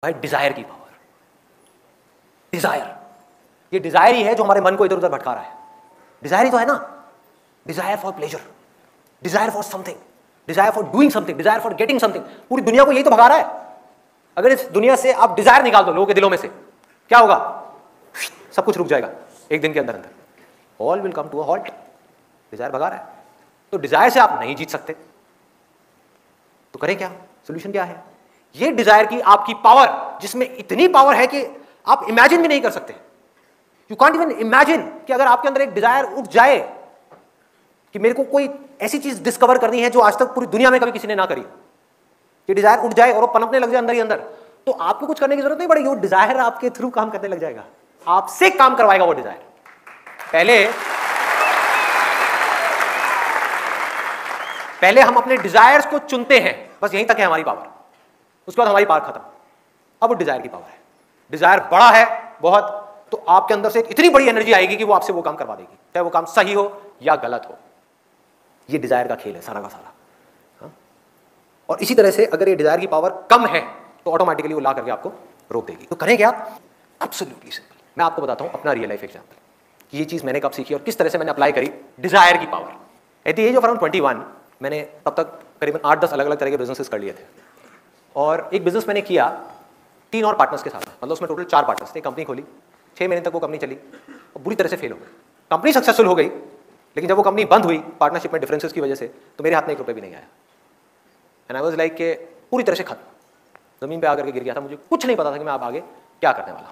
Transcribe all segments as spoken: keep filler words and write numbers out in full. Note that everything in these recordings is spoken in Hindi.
भाई डिजायर की पावर। डिजायर, ये डिजायर ही है जो हमारे मन को इधर उधर भटका रहा है। डिजायर ही तो है ना, desire for pleasure, desire for something, desire for doing something, desire for getting something. पूरी दुनिया को यही तो भगा रहा है। अगर इस दुनिया से आप डिजायर निकाल दो लोगों के दिलों में से, क्या होगा? सब कुछ रुक जाएगा एक दिन के अंदर अंदर। All will come to a halt. Desire भगा रहा है, तो डिजायर से आप नहीं जीत सकते, तो करें क्या? सोल्यूशन क्या है? ये डिजायर की आपकी पावर, जिसमें इतनी पावर है कि आप इमेजिन भी नहीं कर सकते। यू कांट इवन इमेजिन कि अगर आपके अंदर एक डिजायर उठ जाए कि मेरे को कोई ऐसी चीज डिस्कवर करनी है जो आज तक पूरी दुनिया में कभी किसी ने ना करी, ये डिजायर उठ जाए और वो पनपने लग जाए अंदर ही अंदर, तो आपको कुछ करने की जरूरत नहीं पड़ेगी। वो डिजायर आपके थ्रू काम करने लग जाएगा, आपसे काम करवाएगा वो डिजायर। पहले पहले हम अपने डिजायर्स को चुनते हैं, बस यहीं तक है हमारी पावर। उसके बाद हमारी पावर खत्म। अब वो डिजायर की पावर है। डिजायर बड़ा है बहुत, तो आपके अंदर से इतनी बड़ी एनर्जी आएगी कि वो आपसे वो काम करवा देगी, चाहे वो काम सही हो या गलत हो। ये डिजायर का खेल है सारा का सारा। हा? और इसी तरह से अगर ये डिजायर की पावर कम है तो ऑटोमेटिकली वो ला करके आपको रोक देगी। तो करें क्या? Absolutely simple. मैं आपको बताता हूं अपना रियल लाइफ एग्जांपल कि ये चीज मैंने कब सीखी और किस तरह से मैंने अप्लाई करी डिजायर की power. At the age of around twenty one मैंने तब तक करीबन आठ दस अलग अलग तरह के बिजनेसेस कर लिए थे। और एक बिजनेस मैंने किया तीन और पार्टनर्स के साथ, मतलब उसमें टोटल चार पार्टनर्स थे। कंपनी खोली, छः महीने तक वो कंपनी चली और बुरी तरह से फेल हो गई। कंपनी सक्सेसफुल हो गई, लेकिन जब वो कंपनी बंद हुई पार्टनरशिप में डिफरेंसेस की वजह से, तो मेरे हाथ में एक रुपये भी नहीं आया। एंड आई वाज लाइक के पूरी तरह से खत्म, जमीन पे आकर के गिर गया था। मुझे कुछ नहीं पता था कि मैं अब आगे क्या करने वाला।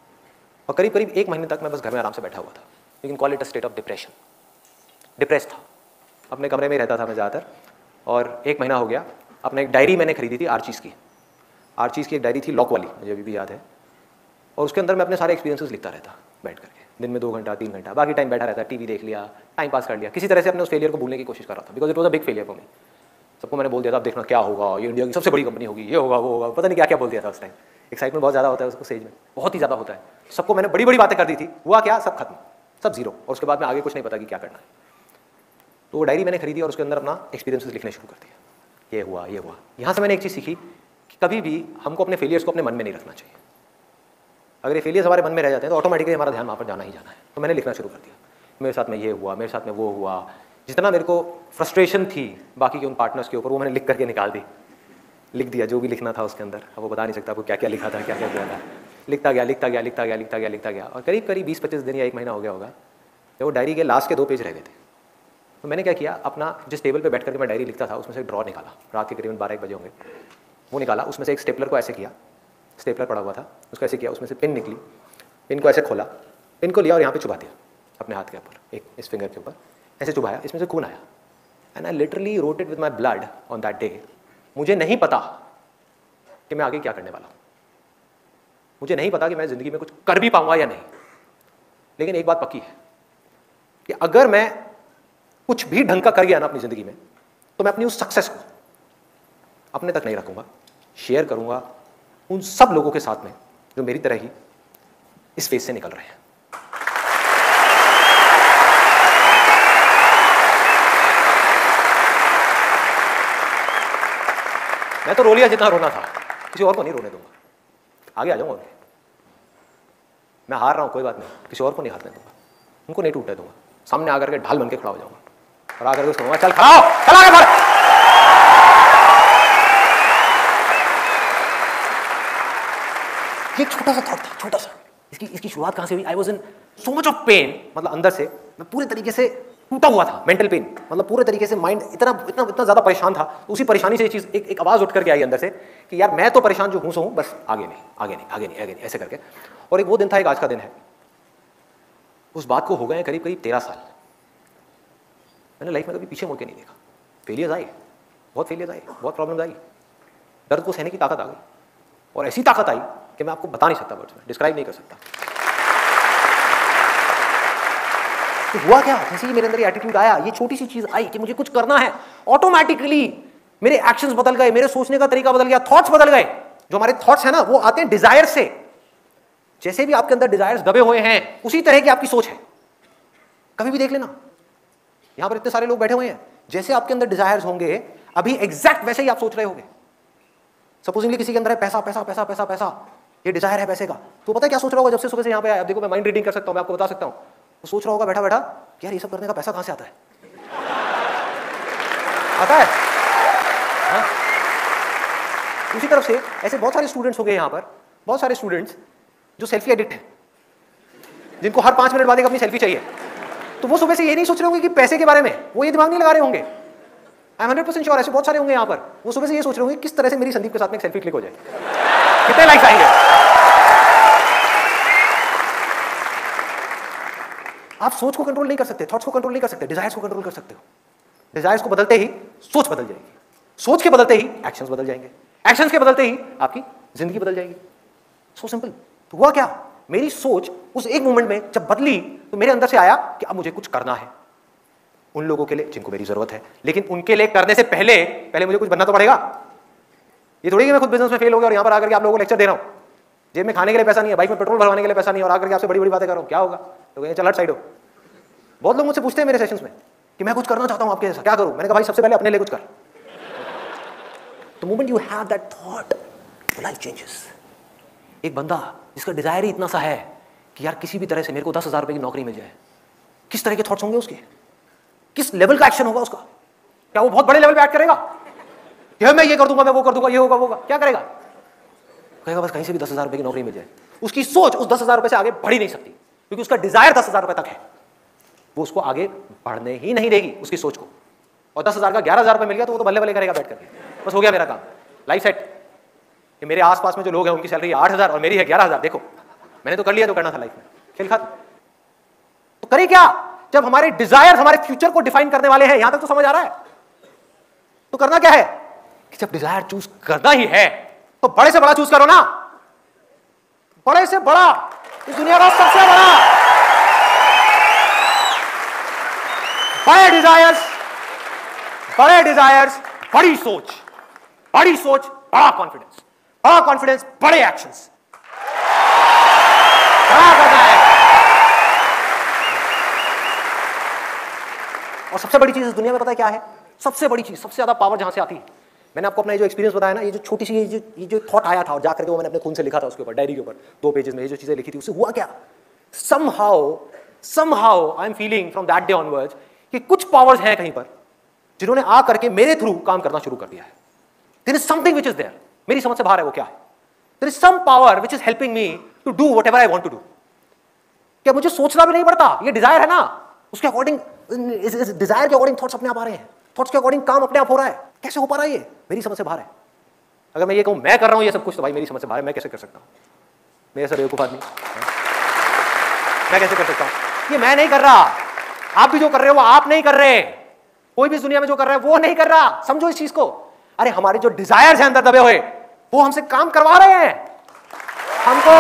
और करीब करीब एक महीने तक मैं बस घर में आराम से बैठा हुआ था, लेकिन call it a state of depression. Depress था, अपने कमरे में रहता था मैं ज़्यादातर। और एक महीना हो गया, अपना एक डायरी मैंने खरीदी थी आर्चीज़ की। आर्चीज़ की एक डायरी थी लॉक वाली, मुझे अभी भी याद है। और उसके अंदर मैं अपने सारे एक्सपीरियंसेस लिखता रहता बैठ करके, दिन में दो घंटा तीन घंटा। बाकी टाइम बैठा रहता, टीवी देख लिया, टाइम पास कर लिया, किसी तरह से अपने उस फेलियर को भूलने की कोशिश कर रहा था, because it was a big failure for me. सबको मैंने बोल दिया था अब देखना क्या होगा, ये इंडिया की सबसे बड़ी कंपनी होगी, ये होगा वो होगा, पता नहीं क्या क्या बोल दिया था उस टाइम। एक्साइटमेंट बहुत ज़्यादा होता है उसको स्टेज में, बहुत ही ज़्यादा होता है। सबको मैंने बड़ी बड़ी बातें कर दी थी, हुआ क्या? सब खत्म, सब जीरो। और उसके बाद में आगे कुछ नहीं पता कि क्या करना है। तो वो डायरी मैंने खरीदी और उसके अंदर अपना एक्सपीरियंसेस लिखने शुरू कर दिया। ये हुआ, ये हुआ। यहाँ से मैंने एक चीज़ सीखी कि कभी भी हमको अपने फेलियर्स को अपने मन में नहीं रखना चाहिए। अगर ये फेलियर्स हमारे मन में रह जाते हैं तो ऑटोमेटिकली हमारा ध्यान वहाँ पर जाना ही जाना है। तो मैंने लिखना शुरू कर दिया, मेरे साथ में ये हुआ, मेरे साथ में वो हुआ। जितना मेरे को फ्रस्ट्रेशन थी बाकी के उन पार्टनर्स के ऊपर, वो मैंने लिख करके निकाल दी, लिख दिया जो भी लिखना था उसके अंदर। अब वो बता नहीं सकता वो क्या क्या लिखा था, क्या क्या किया था। लिखता गया लिखता गया लिखता गया लिखता गया लिखता गया और करीब करीब बीस पच्चीस दिन या एक महीना हो गया होगा, जब वो डायरी के लास्ट के दो पेज रह गए थे। तो मैंने क्या किया, अपना जिस टेबल पे बैठ करके मैं डायरी लिखता था उसमें से एक ड्रॉ निकाला, रात के करीबन बारह एक बजे होंगे। वो निकाला, उसमें से एक स्टेपलर को ऐसे किया, स्टेपलर पड़ा हुआ था उसको ऐसे किया, उसमें से पिन निकली, पिन को ऐसे खोला, पिन को लिया और यहाँ पे चुभा दिया अपने हाथ के ऊपर, एक इस फिंगर के ऊपर ऐसे चुभाया, इसमें से खून आया। And I literally wrote it with my blood on that day. मुझे नहीं पता कि मैं आगे क्या करने वाला हूँ, मुझे नहीं पता कि मैं ज़िंदगी में कुछ कर भी पाऊंगा या नहीं, लेकिन एक बात पक्की है कि अगर मैं कुछ भी ढंग का कर गया ना अपनी ज़िंदगी में, तो मैं अपनी उस सक्सेस को अपने तक नहीं रखूंगा, शेयर करूंगा उन सब लोगों के साथ में जो मेरी तरह ही इस फेज से निकल रहे हैं। मैं तो रो लिया जितना रोना था, किसी और को नहीं रोने दूंगा। आगे आ जाऊंगा, मैं हार रहा हूं कोई बात नहीं, किसी और को नहीं हारने दूंगा, उनको नहीं टूटने दूंगा। सामने आकर के ढाल बन के खड़ा हो जाऊंगा और आकर के कहूंगा चल खड़ा हो, चल आगे बढ़। ये छोटा सा थॉट था, छोटा सा। इसकी इसकी शुरुआत कहां से हुई? I was in so much of pain, मतलब अंदर से मैं पूरे तरीके से टूटा हुआ था, मेंटल पेन, मतलब पूरे तरीके से माइंड इतना इतना इतना ज्यादा परेशान था। तो उसी परेशानी से ये चीज एक, एक आवाज उठ करके आई अंदर से कि यार मैं तो परेशान जो हूं सो हूं, बस आगे नहीं आगे नहीं आगे नहीं आगे नहीं ऐसे करके। और एक वो दिन था, एक आज का दिन है, उस बात को हो गए करीब करीब तेरह साल। मैंने लाइफ में कभी पीछे मुड़ के नहीं देखा। फेलियर्स आए, बहुत फेलियर्स आए, बहुत प्रॉब्लम्स आई, दर्द को सहने की ताकत आ गई, और ऐसी ताकत आई कि मैं आपको बता नहीं सकता, वर्ड्स में डिस्क्राइब नहीं कर सकता। तो हुआ क्या, जैसे ही मेरे अंदर ये एटीट्यूड आया, ये छोटी सी चीज आई कि मुझे कुछ करना है, ऑटोमेटिकली मेरे एक्शंस बदल गए, मेरे सोचने का तरीका बदल गया, थॉट्स बदल गए। जो हमारे थॉट्स हैं ना, वो आते हैं डिजायर से। जैसे भी आपके अंदर डिजायर्स दबे हुए हैं, उसी तरह की आपकी सोच है। कभी भी देख लेना, यहां पर इतने सारे लोग बैठे हुए हैं, जैसे आपके अंदर डिजायर्स होंगे, अभी एग्जैक्ट वैसे ही आप सोच रहे होंगे। सपोजिंगली किसी के अंदर है पैसा पैसा पैसा पैसा पैसा, ये डिजायर है पैसे का, तो पता है क्या सोच रहा होगा जब से सुबह से यहाँ पे आया? देखो मैं माइंड रीडिंग कर सकता हूँ, मैं आपको बता सकता हूँ। वो सोच रहा होगा बैठा बैठा यार ये सब करने का पैसा कहाँ से आता है? आता है हाँ? उसी तरफ से ऐसे बहुत सारे स्टूडेंट्स हो गए यहाँ पर, बहुत सारे स्टूडेंट्स जो सेल्फी एडिक्ट हैं, जिनको हर पांच मिनट बाद एक अपनी सेल्फी चाहिए। तो वो सुबह से ये नहीं सोच रहे होंगे कि पैसे के बारे में, वो ये दिमाग नहीं लगा रहे होंगे। I am hundred percent sure ऐसे बहुत सारे होंगे यहाँ पर, वो सुबह से ये सोच रहे होंगे किस तरह से मेरी संदीप के साथ में एक सेल्फी क्लिक हो जाए, कितने लाइक्स आएंगे। आप सोच को कंट्रोल नहीं कर सकते, थॉट्स को कंट्रोल नहीं कर सकते, डिजायर्स को कंट्रोल कर सकते हो। डिजायर्स को बदलते ही सोच बदल जाएगी, सोच के बदलते ही एक्शंस बदल जाएंगे, एक्शंस के बदलते ही आपकी जिंदगी बदल जाएगी। So simple. तो हुआ क्या, मेरी सोच उस एक मोमेंट में जब बदली तो मेरे अंदर से आया कि अब मुझे कुछ करना है उन लोगों के लिए जिनको मेरी जरूरत है, लेकिन उनके लिए करने से पहले पहले मुझे कुछ बनना तो पड़ेगा। ये थोड़ी कि मैं खुद बिजनेस में फेल हो गया और यहां पर आकर के आप लोगों को लेक्चर दे रहा हूं, जेब में खाने के लिए पैसा नहीं है, बाइक में पेट्रोल भरवाने के लिए पैसा नहीं है, और आकर के आपसे बड़ी बड़ी बातें कर रहा हूं, क्या होगा? तो चल हट साइड हो। बहुत लोग मुझसे पूछते हैं मेरे सेशंस में कि मैं कुछ करना चाहता हूं आपके जैसा, क्या करूं? मैंने कहा भाई सबसे पहले अपने लिए कुछ कर। The moment you have that thought life changes. एक बंदा जिसका डिजायर ही इतना सा है कि यार किसी भी तरह से मेरे को दस हजार रुपए की नौकरी मिल जाए, किस तरह के थॉट्स होंगे उसके, किस लेवल का एक्शन होगा उसका? क्या वो बहुत बड़े लेवल पे एक्ट करेगा कि मैं ये कर दूंगा, मैं वो कर दूंगा, ये होगा वो होगा? क्या करेगा? कहेगा बस कहीं से भी दस हजार रुपए की नौकरी मिल जाए। उसकी सोच उस दस हजार रुपए से आगे बढ़ ही नहीं सकती, क्योंकि उसका डिजायर दस हजार रुपए तक है, वो उसको आगे बढ़ने ही नहीं देगी उसकी सोच को। और दस हजार का ग्यारह हजार रुपए मिल गया तो वो तो बल्ले बल्ले करेगा बैठ करके, बस हो गया मेरा काम, लाइफ सेट। कि मेरे आसपास में जो लोग हैं उनकी सैलरी आठ हजार और मेरी है ग्यारह हजार, देखो मैंने तो कर लिया, तो करना था लाइफ में, खेल खत्म। तो करें क्या जब हमारे डिजायर हमारे फ्यूचर को डिफाइन करने वाले हैं? यहां तक तो समझ आ रहा है। तो करना क्या है कि जब डिजायर चूज करना ही है तो बड़े से बड़ा चूज करो ना, बड़े से बड़ा, इस दुनिया का सबसे बड़ा। बड़े डिजायर्स, बड़े डिजायर्स, बड़ी सोच, बड़ी सोच, बड़ा कॉन्फिडेंस, बड़ा कॉन्फिडेंस, बड़े एक्शंस। बड़ा करना है। और सबसे बड़ी चीज इस दुनिया में पता है क्या है? सबसे बड़ी चीज, सबसे ज्यादा पावर जहां से आती है, मैंने आपको अपना ये जो एक्सपीरियंस बताया ना, ये जो छोटी सी ये जो ये जो थॉट आया था और जाकर के वो मैंने अपने खून से लिखा था उसके ऊपर, डायरी के ऊपर दो पेजेस में ये जो चीजें लिखी थी, उससे हुआ क्या? somehow somehow I am feeling from that day onwards कि कुछ पावर्स हैं कहीं पर जिन्होंने आ करके मेरे थ्रू काम करना शुरू कर दिया है। There is something which is there, मेरी समझ से बाहर है। वो क्या है? There is some power which is helping me to do whatever I want to do. क्या मुझे सोचना भी नहीं पड़ता? ये डिजायर है ना, उसके अकॉर्डिंग, इस डिजायर के अकॉर्डिंग थॉट्स अपने आप आ रहे हैं, थॉट्स के अकॉर्डिंग काम अपने आप हो रहा है। कैसे हो पा रहा है? ये मेरी समझ से बाहर है। अगर मैं ये कहूं मैं कर रहा हूं ये सब कुछ, तो भाई मेरी समझ से बाहर है, मैं कैसे कर सकता हूं? मैं ऐसा बेवकूफ आदमी, मैं कैसे कर सकता हूं? ये मैं नहीं कर रहा, आप भी जो कर रहे हो वो आप नहीं कर रहे, कोई भी इस दुनिया में जो कर रहा है वो नहीं कर रहा। समझो इस चीज को। अरे हमारे जो डिजायर्स हैं अंदर दबे हुए, वो हमसे काम करवा रहे हैं। हमको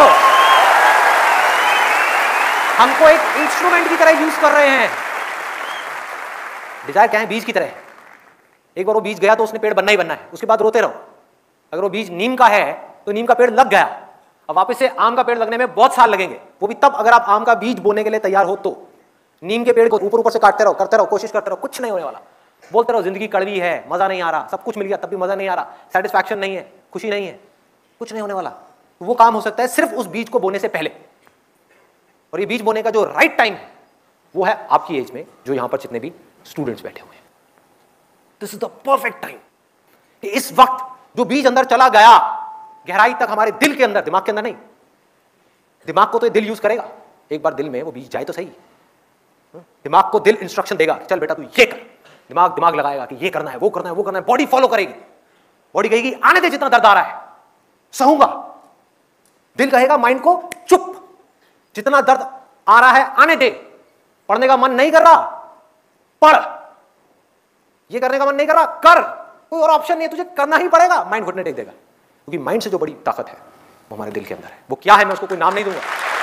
हमको एक इंस्ट्रूमेंट की तरह यूज कर रहे हैं। डिजायर क्या है? बीज की तरह है। एक बार वो बीज गया तो उसने पेड़ बनना ही बनना है, उसके बाद रोते रहो। अगर वो बीज नीम का है तो नीम का पेड़ लग गया, अब वापस से आम का पेड़ लगने में बहुत साल लगेंगे, वो भी तब अगर आप आम का बीज बोने के लिए तैयार हो तो। नीम के पेड़ को ऊपर ऊपर से काटते रहो, करते रहो, कोशिश करते रहो, कुछ नहीं होने वाला। बोलते रहो जिंदगी कड़वी है, मजा नहीं आ रहा, सब कुछ मिल गया तब भी मजा नहीं आ रहा, सेटिस्फैक्शन नहीं है, खुशी नहीं है, कुछ नहीं होने वाला। वो काम हो सकता है सिर्फ उस बीज को बोने से पहले। और ये बीज बोने का जो राइट टाइम है वो है आपकी एज में, जो यहां पर जितने भी स्टूडेंट्स बैठे हुए हैं। This is the perfect time कि इस वक्त जो बीज अंदर चला गया गहराई तक, हमारे दिल के अंदर, दिमाग के अंदर नहीं, दिमाग को तो दिल यूज करेगा, एक बार दिल में वो बीज जाए तो सही। दिमाग को दिल इंस्ट्रक्शन देगा, चल बेटा तू ये कर, दिमाग दिमाग लगाएगा कि ये करना है, वो करना है, वो करना है, बॉडी फॉलो करेगी, बॉडी कहेगी आने दे जितना दर्द आ रहा है, सहूंगा। दिल कहेगा माइंड को चुप, जितना दर्द आ रहा है आने दे, पढ़ने का मन नहीं कर रहा पढ़, ये करने का मन नहीं कर रहा कर, कोई और ऑप्शन नहीं है, तुझे करना ही पड़ेगा। माइंड घुटने टेक देगा, क्योंकि माइंड से जो बड़ी ताकत है वो हमारे दिल के अंदर है। वो क्या है मैं उसको कोई नाम नहीं दूंगा,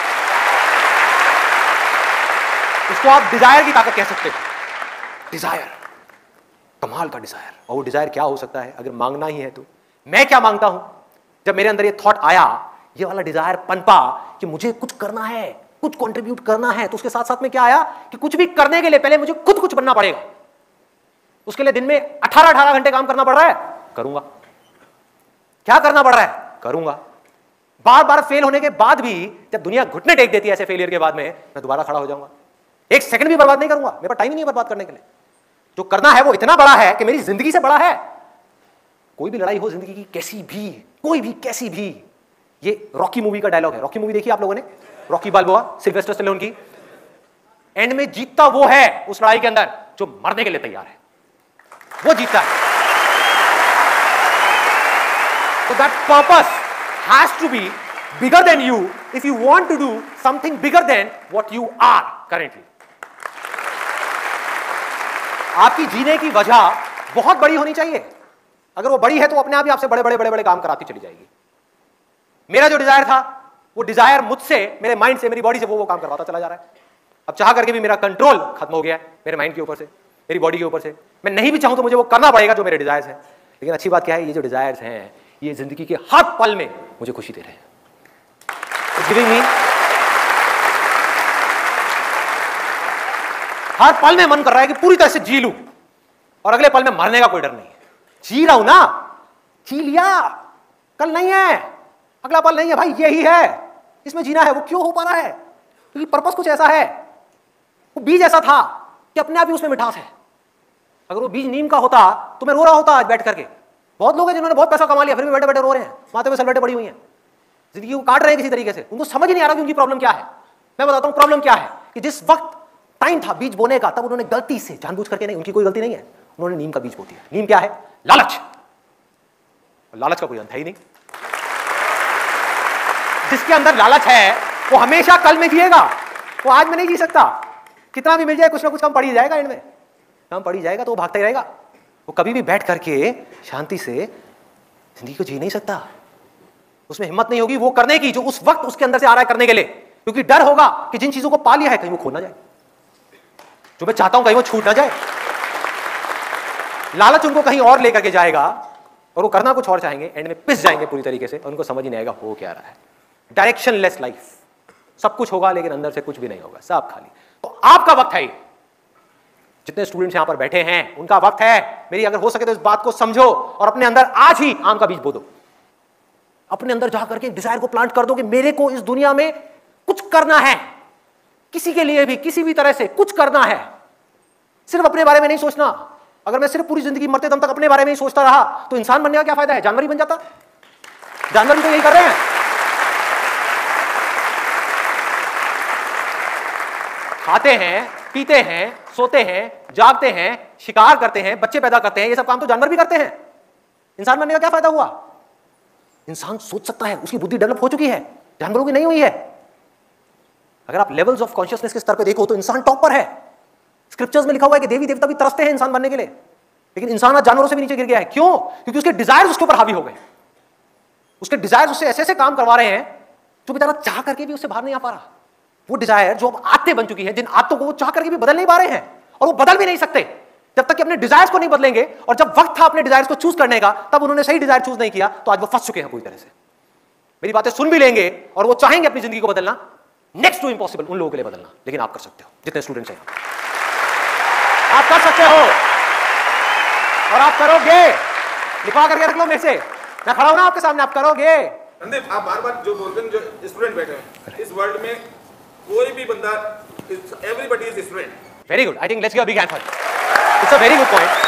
उसको आप डिजायर की ताकत कह सकते हो। डिजायर, कमाल का डिजायर। और वो डिजायर क्या हो सकता है अगर मांगना ही है तो? मैं क्या मांगता हूं? जब मेरे अंदर ये थॉट आया, ये वाला डिजायर पनपा कि मुझे कुछ करना है, कुछ कंट्रीब्यूट करना है, तो उसके साथ साथ में क्या आया कि कुछ भी करने के लिए पहले मुझे खुद कुछ बनना पड़ेगा। उसके लिए दिन में अठारह अठारह घंटे काम करना पड़ रहा है, करूंगा। क्या करना पड़ रहा है? करूंगा। बार बार फेल होने के बाद भी जब दुनिया घुटने टेक देती है ऐसे फेलियर के बाद में, मैं दोबारा खड़ा हो जाऊंगा। एक सेकंड भी बर्बाद नहीं करूंगा, मेरे पास टाइम ही नहीं है बर्बाद करने के लिए। जो करना है वो इतना बड़ा है कि मेरी जिंदगी से बड़ा है। कोई भी लड़ाई हो जिंदगी की, कैसी भी, कोई भी, कैसी भी, ये रॉकी मूवी का डायलॉग है। रॉकी मूवी देखी आप लोगों ने? रॉकी बाल्बोआ, सिल्वेस्टर स्टैलोन की। एंड में जीतता वो है उस लड़ाई के अंदर जो मरने के लिए तैयार है, वो जीतता है। So that purpose has to be bigger than you if you want to do something bigger than what you are currently. आपकी जीने की वजह बहुत बड़ी होनी चाहिए। अगर वो बड़ी है तो अपने आप ही आपसे बड़े बड़े बड़े बड़े काम कराती चली जाएगी। मेरा जो डिजायर था, वो डिजायर मुझसे, मेरे माइंड से, मेरी बॉडी से वो वो काम करवाता चला जा रहा है। अब चाह करके भी मेरा कंट्रोल खत्म हो गया है मेरे माइंड के ऊपर से, मेरी बॉडी के ऊपर से। मैं नहीं भी चाहूं तो मुझे वो करना पड़ेगा जो मेरे डिजायर्स हैं। लेकिन अच्छी बात क्या है, ये जो डिजायर्स हैं ये जिंदगी के हर पल में मुझे खुशी दे रहे हैं। गिविंग मी, हर पल में मन कर रहा है कि पूरी तरह से जी लूं और अगले पल में मरने का कोई डर नहीं है। जी रहा हूं ना, जी लिया, कल नहीं है, अगला पल नहीं है भाई, यही है, इसमें जीना है। वो क्यों हो पा रहा है? क्योंकि पर्पस कुछ ऐसा है, वो बीज ऐसा था कि अपने आप ही उसमें मिठास है। अगर वो बीज नीम का होता तो मैं रो रहा होता आज बैठ करके। बहुत लोग हैं जिन्होंने बहुत पैसा कमा लिया फिर भी बैठे बैठे रो रहे हैं, माथे पे सलवटें पड़ी हुई हैं, जिंदगी को काट रहे हैं किसी तरीके से। उनको समझ ही नहीं आ रहा कि उनकी प्रॉब्लम क्या है। मैं बताता हूं प्रॉब्लम क्या है, कि जिस वक्त टाइम था बीज बोने का, तब उन्होंने गलती से, जानबूझ करके नहीं, उनकी कोई गलती नहीं है, उन्होंने नीम का बीज बो दिया। नीम क्या है? लालच। लालच का कोई अंत है ही नहीं। जिसके अंदर लालच है वो हमेशा कल में जिएगा, वो आज में नहीं जी सकता। कितना भी मिल जाए कुछ ना कुछ कम पड़ ही जाएगा, एंड में कम पड़ ही जाएगा तो वो भागता ही रहेगा। वो कभी भी बैठ करके शांति से जिंदगी को जी नहीं सकता। उसमें हिम्मत नहीं होगी वो करने की जो उस वक्त उसके अंदर से आ रहा है करने के लिए, क्योंकि डर होगा कि जिन चीजों को पा लिया है कहीं वो खो ना जाए, जो मैं चाहता हूं कहीं वो छूट ना जाए। लालच उनको कहीं और लेकर के जाएगा और वो करना कुछ और चाहेंगे, एंड में पिस जाएंगे पूरी तरीके से, उनको समझ ही नहीं आएगा हो क्या रहा है। डायरेक्शनलेस लाइफ, सब कुछ होगा लेकिन अंदर से कुछ भी नहीं होगा, सब खाली। तो आपका वक्त है, जितने स्टूडेंट्स यहां पर बैठे हैं उनका वक्त है। मेरी अगर हो सके तो इस बात को समझो और अपने अंदर आज ही आम का बीज बो दो। अपने अंदर जाकर के डिजायर को प्लांट कर दो कि मेरे को इस दुनिया में कुछ करना है, किसी के लिए भी किसी भी तरह से कुछ करना है। सिर्फ अपने बारे में नहीं सोचना। अगर मैं सिर्फ पूरी जिंदगी मरते दम तक अपने बारे में ही सोचता रहा तो इंसान बनने का क्या फायदा है? जानवर ही बन जाता। जानवर भी तो यही कर रहे हैं। खाते हैं, पीते हैं, सोते हैं, जागते हैं, शिकार करते हैं, बच्चे पैदा करते हैं, ये सब काम तो जानवर भी करते हैं। इंसान बनने का क्या फायदा हुआ? इंसान सोच सकता है, उसकी बुद्धि डेवलप हो चुकी है, जानवरों की नहीं हुई है। अगर आप लेवल्स ऑफ कॉन्शियसनेस के स्तर पर देखो तो इंसान टॉप पर है। स्क्रिप्चर्स में लिखा हुआ है कि देवी देवता भी तरसते हैं इंसान बनने के लिए, लेकिन इंसान आज जानवरों से भी नीचे गिर गया है। क्यों? क्योंकि उसके डिजायर्स उसके ऊपर हावी हो गए। उसके डिजायर्स उससे ऐसे ऐसे काम करवा रहे हैं जो बेचारा चाह करके भी उससे बाहर नहीं आ पा रहा। वो डिजायर जो अब आदतें बन चुकी है, जिन आदतों को वो चाह करके भी बदल नहीं पा रहे हैं, और वो बदल भी नहीं सकते जब तक कि अपने डिजायर्स को नहीं बदलेंगे। और जब वक्त था अपने डिजायर्स को चूज करने का, तब उन्होंने सही डिजायर चूज नहीं किया, तो आज वो फंस चुके हैं पूरी तरह से। मेरी बातें सुन भी लेंगे और वो चाहेंगे अपनी जिंदगी को बदलना, नेक्स्ट टू इम्पॉसिबल उन लोगों के लिए बदलना, लेकिन आप कर सकते हो। जितने स्टूडेंट्स हैं आप कर सकते हो और आप करोगे। लिखा करके रख लो मेरे से, मैं खड़ा हूं ना आपके सामने, आप करोगे। संदीप, आप बार बार जो बोलते हैं, जो स्टूडेंट बैठे हैं इस वर्ल्ड में, कोई भी बंदा, everybody is student. Very good, I think let's give a big hand for it. It's a very good point.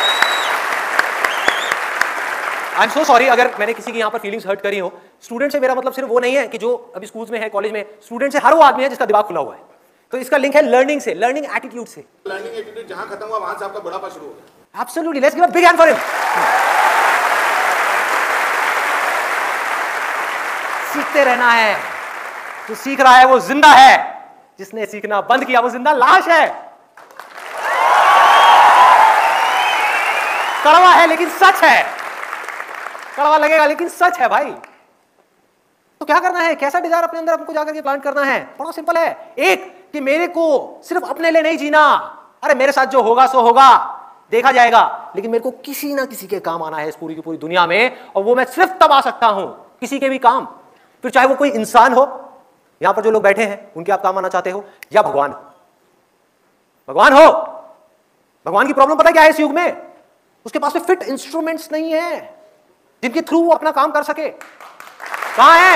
I am so sorry अगर मैंने किसी की यहाँ पर फीलिंग्स हर्ट करी हो। स्टूडेंट से मेरा मतलब सिर्फ वो नहीं है कि जो अभी स्कूल्स में है, कॉलेज में, स्टूडेंट से हर वो आदमी है जिसका दिमाग खुला हुआ है। तो इसका लिंक है लर्निंग से, लर्निंग एटीट्यूड से। लर्निंग एटीट्यूड जहां खत्म हुआ वहां से आपका बुढ़ापा शुरू हो गया। Absolutely, let's give a big hand for him. सीखते रहना है। जो सीख रहा है वो जिंदा है, जिसने सीखना बंद किया वो जिंदा लाश है। कड़वा है लेकिन सच है, कड़वा लगेगा लेकिन सच है भाई। तो क्या करना है? कैसा डिजायर अपने अंदर आपको जाकर के प्लांट करना है? बड़ा सिंपल है। एक, कि मेरे को सिर्फ अपने लिए नहीं जीना। अरे मेरे साथ जो होगा सो होगा, देखा जाएगा, लेकिन मेरे को किसी ना किसी के काम आना है इस पूरी की पूरी दुनिया में, और वो मैं सिर्फ तब आ सकता हूं किसी के भी काम। फिर चाहे वो कोई इंसान हो, यहां पर जो लोग बैठे हैं उनके आप काम आना चाहते हो, या भगवान भगवान हो। भगवान की प्रॉब्लम पता क्या है इस युग में? उसके पास में फिट इंस्ट्रूमेंट्स नहीं है। जिनके थ्रू वो अपना काम कर सके। कहां है?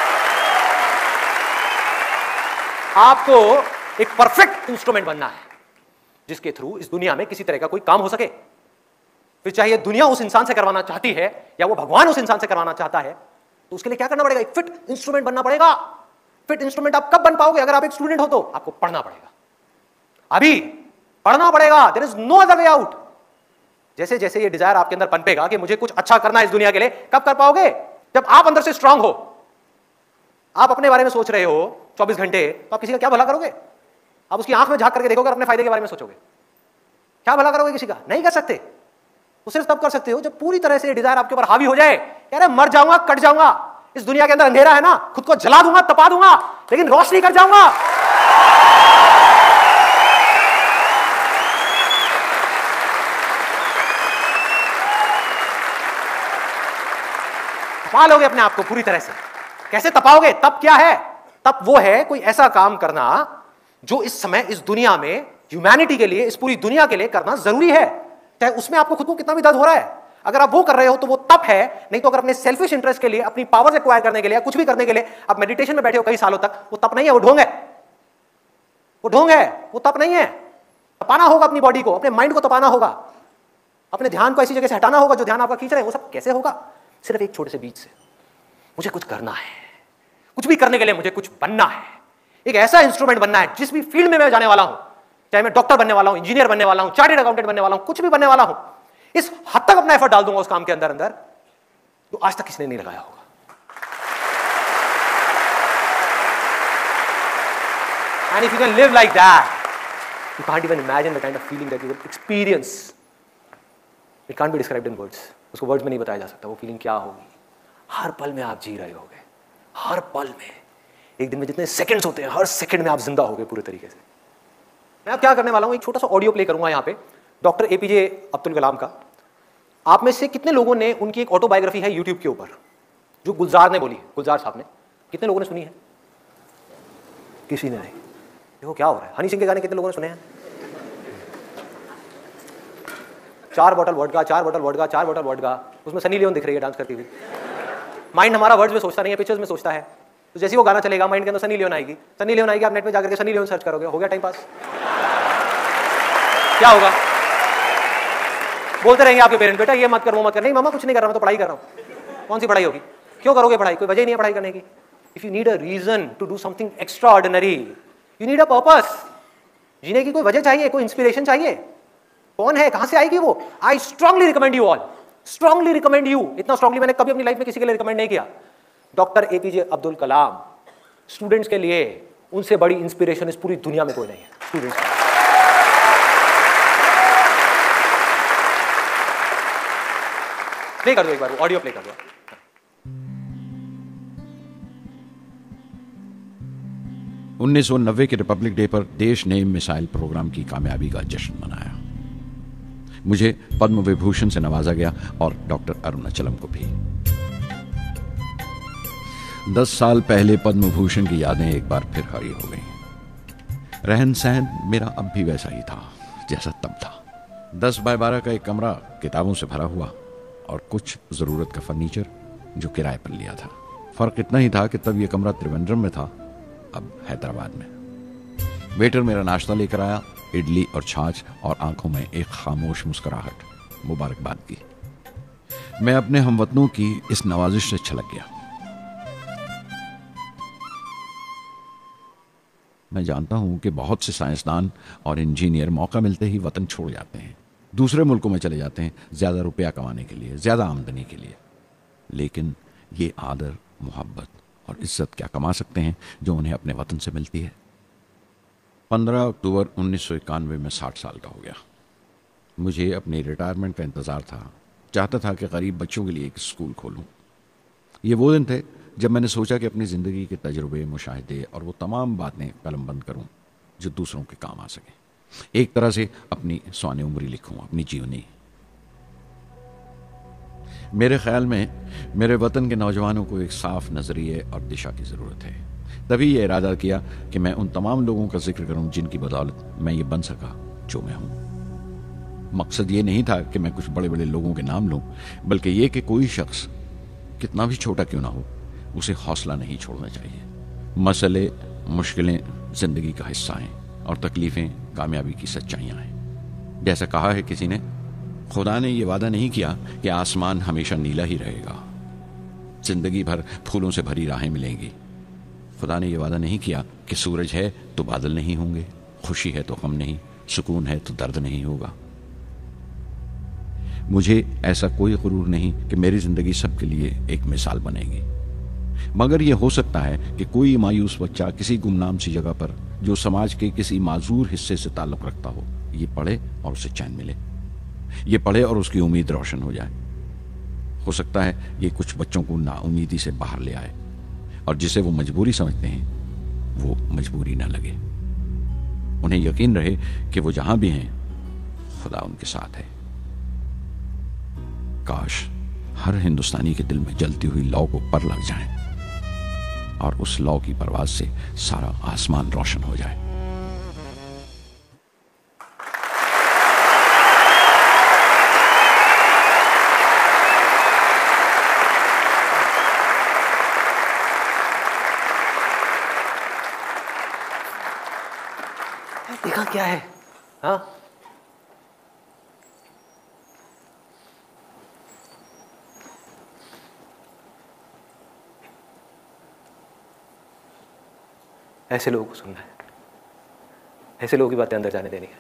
आपको एक परफेक्ट इंस्ट्रूमेंट बनना है जिसके थ्रू इस दुनिया में किसी तरह का कोई काम हो सके। फिर चाहे दुनिया उस इंसान से करवाना चाहती है या वो भगवान उस इंसान से करवाना चाहता है, तो उसके लिए क्या करना पड़ेगा? एक फिट इंस्ट्रूमेंट बनना पड़ेगा। फिट इंस्ट्रूमेंट आप कब बन पाओगे? अगर आप एक स्टूडेंट हो तो आपको पढ़ना पड़ेगा, अभी पढ़ना पड़ेगा। There is no other way out. जैसे जैसे ये डिजायर आपके अंदर पनपेगा कि मुझे कुछ अच्छा करना है इस दुनिया के लिए, कब कर पाओगे? जब आप अंदर से स्ट्रांग हो। आप अपने बारे में सोच रहे हो चौबीस घंटे, तो आप किसी का क्या भला करोगे? आप उसकी आंख में झांक करके देखोगे और अपने फायदे के बारे में सोचोगे, क्या भला करोगे किसी का? नहीं कर सकते। तो सिर्फ तब कर सकते हो जब पूरी तरह से डिजायर आपके ऊपर हावी हो जाए। यार मर जाऊंगा, कट जाऊंगा, इस दुनिया के अंदर अंधेरा है ना, खुद को जला दूंगा, तपा दूंगा, लेकिन रोशनी कर जाऊंगा। तपा लोगे अपने आप को पूरी तरह से। कैसे तपाओगे? तप क्या है? तप वो है कोई ऐसा काम करना जो इस समय इस दुनिया में ह्यूमैनिटी के लिए, इस पूरी दुनिया के लिए करना जरूरी है, चाहे उसमें आपको खुद को कितना भी दर्द हो रहा है। अगर आप वो कर रहे हो तो वो तप है। नहीं तो अगर अपने सेल्फिश इंटरेस्ट के लिए, अपनी पावर एक्वायर करने के लिए, कुछ भी करने के लिए आप मेडिटेशन में बैठे हो कई सालों तक, वो तप नहीं है, वो ढोंग है। वो ढोंग है, वो तप नहीं है। तपाना होगा अपनी बॉडी को, अपने माइंड को तपाना होगा, अपने ध्यान को ऐसी जगह से हटाना होगा जो ध्यान आपका खींच रहे हैं। वो सब कैसे होगा? सिर्फ एक छोटे से बीज से। मुझे कुछ करना है, कुछ भी करने के लिए मुझे कुछ बनना है, एक ऐसा इंस्ट्रूमेंट बनना है जिस भी फील्ड में मैं जाने वाला हूं, चाहे मैं डॉक्टर बनने वाला हूं, इंजीनियर बनने वाला हूं, चार्टर्ड अकाउंटेंट बनने वाला हूं, कुछ भी बनने वाला हूं, इस हद तक अपना एफर्ट डाल दूंगा उस काम के अंदर अंदर तो आज तक किसी ने नहीं लगाया होगा। And if you can live like that, you can't even imagine the kind of feeling that you will experience. It can't be described in words. उसको वर्ड्स में नहीं बताया जा सकता वो फीलिंग क्या होगी। हर पल में आप जी रहे होगे, हर पल में। एक दिन में जितने सेकंड्स होते हैं, हर सेकंड में आप जिंदा होगे पूरे तरीके से। मैं अब क्या करने वाला हूं, एक छोटा सा ऑडियो प्ले करूंगा यहाँ पे डॉक्टर एपीजे अब्दुल कलाम का। आप में से कितने लोगों ने, उनकी एक ऑटोबायोग्राफी है यूट्यूब के ऊपर जो गुलजार ने बोली, गुलजार साहब ने, कितने लोगों ने सुनी है? किसी ने नहीं। देखो क्या हो रहा है। हनी सिंह के गाने कितने लोगों ने सुने हैं? चार बोतल वोडका, चार बोतल वोडका, चार बोतल वोडका। उसमें सनी लियोन दिख रही है डांस करती हुई। माइंड हमारा वर्ड्स में सोचता नहीं है, पिक्चर्स में सोचता है। तो जैसे ही वो गाना चलेगा माइंड के अंदर सनी लियोन आएगी, सनी लियोन आएगी, आप नेट में जाकर के सनी लियोन सर्च करोगे, हो गया टाइम पास। क्या होगा? बोलते रहेंगे आपके पेरेंट्स, बेटा ये मत कर, वो मत कर। नहीं मामा कुछ नहीं कर रहा, मैं तो पढ़ाई कर रहा हूँ। कौन सी पढ़ाई होगी? क्यों करोगे पढ़ाई? कोई वजह नहीं है पढ़ाई करने की। If you need a reason to do something extraordinary, you need a purpose. जीने की कोई वजह चाहिए, कोई इंस्पिरेशन चाहिए। कौन है, कहां से आएगी वो? I strongly recommend you all, strongly recommend you. इतना स्ट्रांगली मैंने कभी अपनी लाइफ में किसी के लिए रिकमेंड नहीं किया। Doctor APJ Abdul Kalam students के लिए, उनसे बड़ी इंस्पिरेशन इस पूरी दुनिया में कोई नहीं है स्टूडेंट्स के। प्ले कर दो एक बार, ऑडियो प्ले कर दो। उन्नीस सौ नब्बे के रिपब्लिक डे पर देश ने मिसाइल प्रोग्राम की कामयाबी का जश्न मनाया। मुझे पद्म विभूषण से नवाजा गया और डॉक्टर अरुणाचलम को भी। दस साल पहले पद्म भूषण की यादें एक बार फिर हरी हो गई। रहन सहन मेरा अब भी वैसा ही था जैसा तब था। दस बाय बारह का एक कमरा किताबों से भरा हुआ और कुछ जरूरत का फर्नीचर जो किराए पर लिया था। फर्क इतना ही था कि तब यह कमरा त्रिवेंद्रम में था, अब हैदराबाद में। वेटर मेरा नाश्ता लेकर आया, इडली और छाछ, और आंखों में एक खामोश मुस्कुराहट मुबारकबाद की। मैं अपने हमवतनों की इस नवाजिश से छलक गया। मैं जानता हूं कि बहुत से साइंसदान और इंजीनियर मौका मिलते ही वतन छोड़ जाते हैं, दूसरे मुल्कों में चले जाते हैं ज्यादा रुपया कमाने के लिए, ज्यादा आमदनी के लिए। लेकिन ये आदर, मोहब्बत और इज्जत क्या कमा सकते हैं जो उन्हें अपने वतन से मिलती है। पंद्रह अक्टूबर उन्नीस सौ इक्यानवे में साठ साल का हो गया। मुझे अपनी रिटायरमेंट का इंतज़ार था। चाहता था कि गरीब बच्चों के लिए एक स्कूल खोलूं। ये वो दिन थे जब मैंने सोचा कि अपनी ज़िंदगी के तजुर्बे, मुशाहिदे और वो तमाम बातें कलमबंद करूं जो दूसरों के काम आ सकें। एक तरह से अपनी स्वाने उम्री लिखूं, अपनी जीवनी। मेरे ख्याल में मेरे वतन के नौजवानों को एक साफ नज़रिए और दिशा की ज़रूरत है। तभी ये इरादा किया कि मैं उन तमाम लोगों का जिक्र करूं जिनकी बदौलत मैं ये बन सका जो मैं हूं। मकसद ये नहीं था कि मैं कुछ बड़े बड़े लोगों के नाम लूं, बल्कि ये कि कोई शख्स कितना भी छोटा क्यों ना हो, उसे हौसला नहीं छोड़ना चाहिए। मसले, मुश्किलें जिंदगी का हिस्सा हैं और तकलीफें कामयाबी की सच्चाइयां हैं। जैसा कहा है किसी ने, खुदा ने यह वादा नहीं किया कि आसमान हमेशा नीला ही रहेगा, जिंदगी भर फूलों से भरी राहें मिलेंगी। खुदा ने यह वादा नहीं किया कि सूरज है तो बादल नहीं होंगे, खुशी है तो गम नहीं, सुकून है तो दर्द नहीं होगा। मुझे ऐसा कोई गुरूर नहीं कि मेरी जिंदगी सबके लिए एक मिसाल बनेगी, मगर यह हो सकता है कि कोई मायूस बच्चा किसी गुमनाम सी जगह पर जो समाज के किसी माजूर हिस्से से ताल्लुक रखता हो, ये पढ़े और उसे चैन मिले, ये पढ़े और उसकी उम्मीद रोशन हो जाए। हो सकता है ये कुछ बच्चों को नाउमीदी से बाहर ले आए और जिसे वो मजबूरी समझते हैं वो मजबूरी ना लगे। उन्हें यकीन रहे कि वो जहां भी हैं खुदा उनके साथ है। काश हर हिंदुस्तानी के दिल में जलती हुई लौ को पर लग जाए और उस लौ की परवाज से सारा आसमान रोशन हो जाए। देखा क्या है? हाँ, ऐसे लोगों को सुनना है, ऐसे लोगों की बातें अंदर जाने देनी है।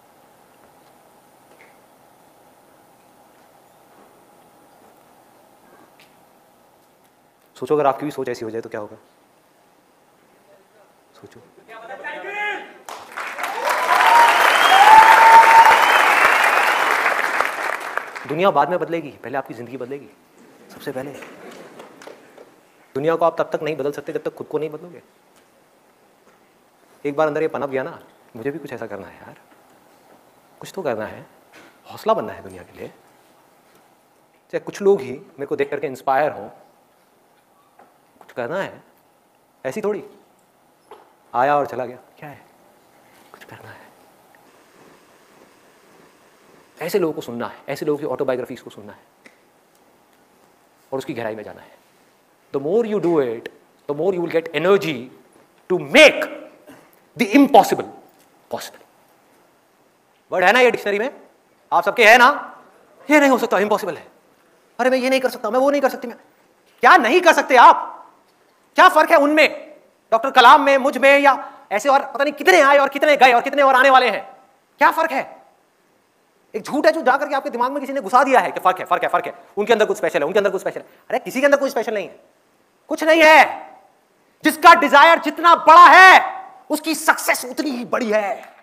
सोचो अगर आपकी भी सोच ऐसी हो जाए तो क्या होगा? सोचो। दुनिया बाद में बदलेगी, पहले आपकी जिंदगी बदलेगी। सबसे पहले दुनिया को आप तब तक नहीं बदल सकते जब तक खुद को नहीं बदलोगे। एक बार अंदर ये पनप गया ना, मुझे भी कुछ ऐसा करना है यार, कुछ तो करना है, हौसला बनना है दुनिया के लिए। चाहे कुछ लोग ही मेरे को देख करके इंस्पायर हों, कुछ करना है। ऐसी थोड़ी आया और चला गया, क्या है? कुछ करना है। ऐसे लोगों को सुनना है, ऐसे लोगों की ऑटोबायोग्राफीज को सुनना है और उसकी गहराई में जाना है। The more you do it, the more you will get energy to make the impossible possible. Word है ना ये डिक्शनरी में, आप सबके है ना? ये नहीं हो सकता, इम्पॉसिबल है। अरे मैं ये नहीं कर सकता, मैं वो नहीं कर सकती। मैं क्या नहीं कर सकते आप? क्या फर्क है उनमें, डॉक्टर कलाम में, मुझ में, या ऐसे और पता नहीं कितने आए और कितने गए और कितने और आने वाले हैं? क्या फर्क है? एक झूठ है जो जाकर के आपके दिमाग में किसी ने घुसा दिया है कि फर्क है, फर्क है, फर्क है, उनके अंदर कुछ स्पेशल है, उनके अंदर कुछ स्पेशल है। अरे किसी के अंदर कुछ स्पेशल नहीं है, कुछ नहीं है। जिसका डिजायर जितना बड़ा है उसकी सक्सेस उतनी ही बड़ी है।